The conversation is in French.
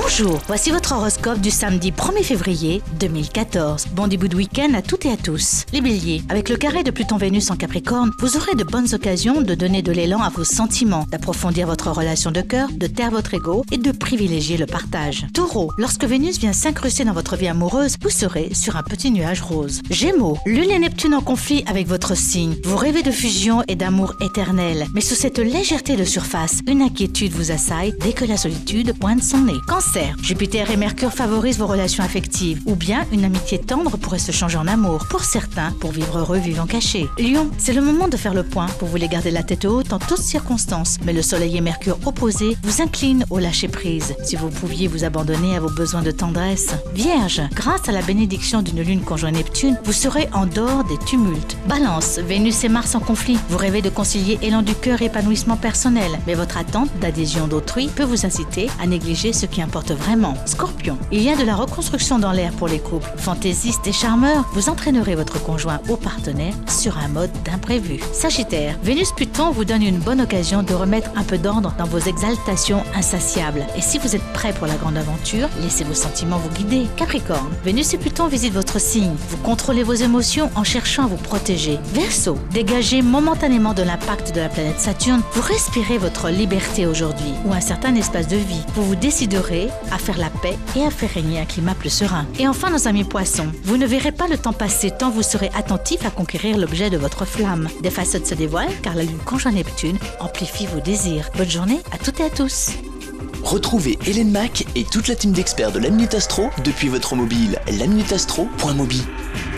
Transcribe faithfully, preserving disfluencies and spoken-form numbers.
Bonjour, voici votre horoscope du samedi premier février deux mille quatorze. Bon début de week-end à toutes et à tous. Les béliers, avec le carré de Pluton-Vénus en Capricorne, vous aurez de bonnes occasions de donner de l'élan à vos sentiments, d'approfondir votre relation de cœur, de taire votre ego et de privilégier le partage. Taureau, lorsque Vénus vient s'incruster dans votre vie amoureuse, vous serez sur un petit nuage rose. Gémeaux, Lune et Neptune en conflit avec votre signe. Vous rêvez de fusion et d'amour éternel, mais sous cette légèreté de surface, une inquiétude vous assaille dès que la solitude pointe son nez. Cancer, Jupiter et Mercure favorisent vos relations affectives, ou bien une amitié tendre pourrait se changer en amour. Pour certains, pour vivre heureux, vivant caché. Lion, c'est le moment de faire le point. Vous voulez garder la tête haute en toutes circonstances, mais le Soleil et Mercure opposés vous inclinent au lâcher-prise. Si vous pouviez vous abandonner à vos besoins de tendresse. Vierge, grâce à la bénédiction d'une lune conjointe Neptune, vous serez en dehors des tumultes. Balance, Vénus et Mars en conflit. Vous rêvez de concilier élan du cœur et épanouissement personnel, mais votre attente d'adhésion d'autrui peut vous inciter à négliger ce qui importe vraiment. Scorpion, il y a de la reconstruction dans l'air pour les couples. Fantaisistes et charmeurs, vous entraînerez votre conjoint ou partenaire sur un mode d'imprévu. Sagittaire, Vénus-Pluton vous donne une bonne occasion de remettre un peu d'ordre dans vos exaltations insatiables. Et si vous êtes prêt pour la grande aventure, laissez vos sentiments vous guider. Capricorne, Vénus et Pluton visitent votre signe. Vous contrôlez vos émotions en cherchant à vous protéger. Verseau, dégagez momentanément de l'impact de la planète Saturne, vous respirez votre liberté aujourd'hui ou un certain espace de vie. Vous vous déciderez à faire la paix et à faire régner un climat plus serein. Et enfin, nos amis poissons, vous ne verrez pas le temps passer tant vous serez attentif à conquérir l'objet de votre flamme. Des facettes se dévoilent car la lune conjointe Neptune amplifie vos désirs. Bonne journée à toutes et à tous. Retrouvez Hélène Mac et toute la team d'experts de la Minute Astro depuis votre mobile, la minute astro point mobi.